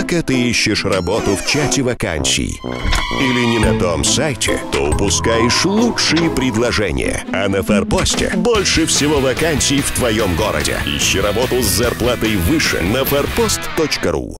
Пока ты ищешь работу в чате вакансий или не на том сайте, то упускаешь лучшие предложения. А на Форпосте больше всего вакансий в твоем городе. Ищи работу с зарплатой выше на forpost.ru.